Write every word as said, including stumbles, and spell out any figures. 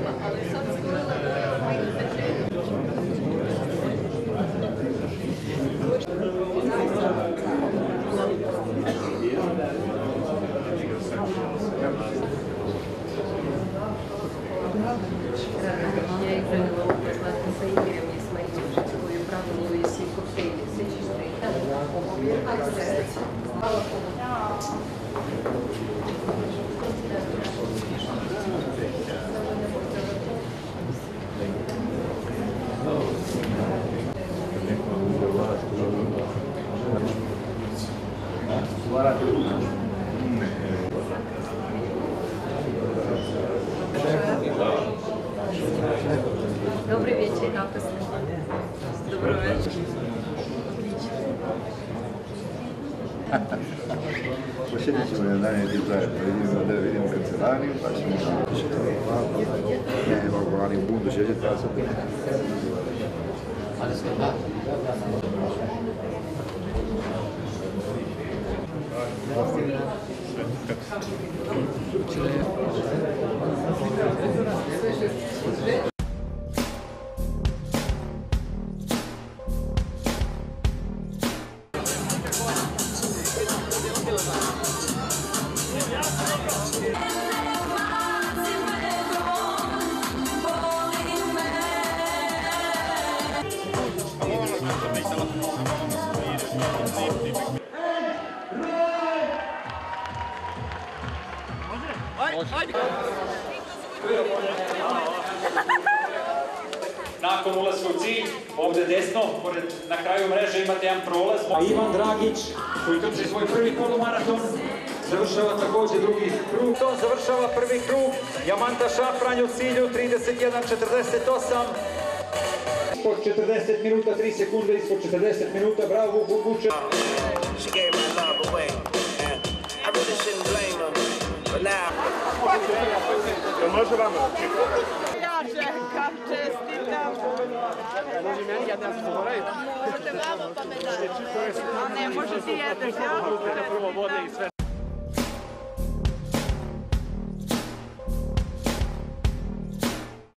Я ih zanimalo upoznati sa Igorjem Ismailićem koji je pravilo i svi koktejli. Sećaš se ih tamo? Hvala puno. Dobri večer, kako ste? Dobro večer. Posjedit ćemo jedan dan biti zajedno, vidimo da vidimo kancelariju, pa ćemo ne, ovako, ali u bundu šeđet, pa sam Nakon ulaska u cilj, ovde desno, pored, na kraju mreže imate jedan prolaz. A Ivan Dragić, koji trči svoj prvi polumaraton, završava takođe drugi krug. To završava prvi krug. Jamanta Šafranj u cilju, trideset jedan četrdeset osam. Ispod četrdeset minuta, tri sekunde, ispod četrdeset minuta, bravo Vuče. Može vama? Ja čekam, čestitam. Može meni jedna moraju? Možete vama pa me dati. A ne, može ti jedeš, ja?